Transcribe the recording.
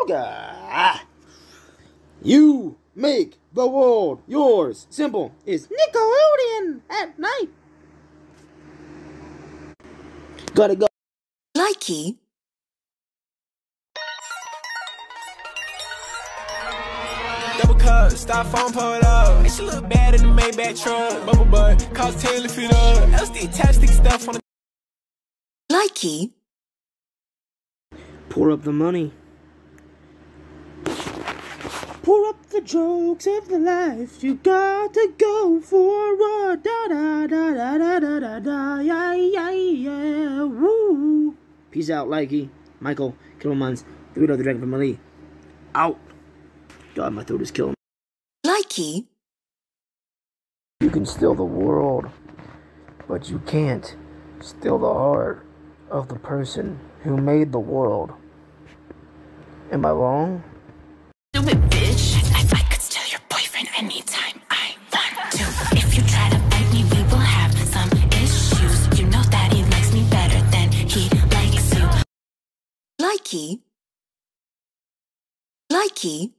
Booga! You make the world yours. Simple is Nickelodeon at night. Gotta go. Likey. Double cup, styrofoam, pull it up. And she look bad in the Maybach truck. Bubble butt, cost 10 to feet up. LSD tastic stuff on the Likey. Pour up the money. Pour up the jokes of the life. You got to go for a da da da da da da da da. Yeah, yeah, yeah. Woo. Peace out, Likey. Michael Kittlemans, the widow of the Dragon family. Out. God, my throat is killing me. Likey. You can steal the world, but you can't steal the heart of the person who made the world. Am I wrong? Do it, bitch. I could steal your boyfriend anytime I want to. If you try to fight me, we will have some issues. You know that he likes me better than he likes you. Likey. Likey.